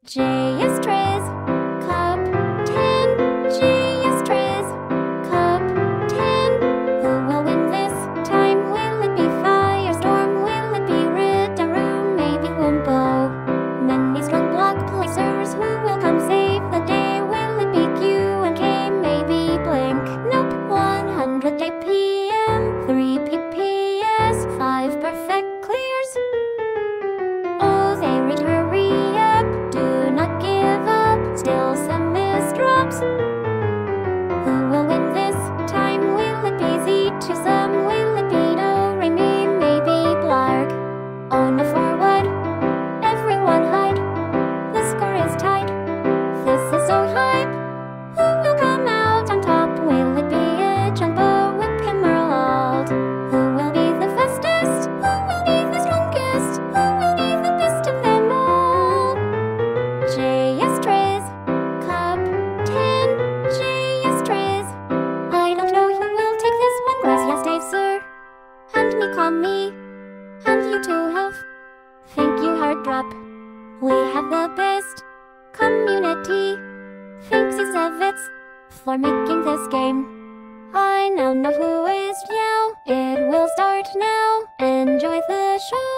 Jstris Cup 10. Jstris Cup 10. Who will win this time? Will it be Firestorm? Will it be Ridaru? Maybe Wumbo? Many strong block placers. Who will come save the day? Will it be Q and K? Maybe Blink? Nope. 100 APM, 3 PPS, 5 perfect clears. Oh, they read hurry up. Do not give up. Still some misdrops. Who will win this time? Will it be Z to some? Will it be Do, Re, Mi? Maybe Blarg? Oh no, forward. Everyone hide. The score is tied. This is so hype. Who will come out on top? Will it be a Jumbo, Whip, Emerald? Who will be the fastest? Who will be the strongest? Who will be the best of them all? Jstris Cup 10. Jstris. I don't know who will take this one. Gracias, Dazer. And me, call me. And you too, Health. Thank you, Hard Drop. We have the best community. Thanks, Zevitz, for making this game. I now know who is Meow. It will start now. Enjoy the show.